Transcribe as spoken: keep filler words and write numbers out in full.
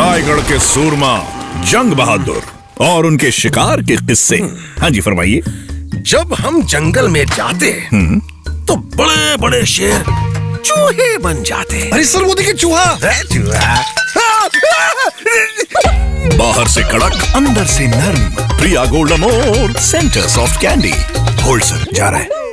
रायगढ़ के सूरमा जंग बहादुर और उनके शिकार के किस्से। हाँ जी फरमाइए। जब हम जंगल में जाते तो बड़े बड़े शेर चूहे बन जाते। अरे सर वो देखिए चूहा। चूहा बाहर से कड़क अंदर से नर्म। प्रिया गोल्ड अमोर सेंटर सॉफ्ट कैंडी। होल्ड सर जा रहा है।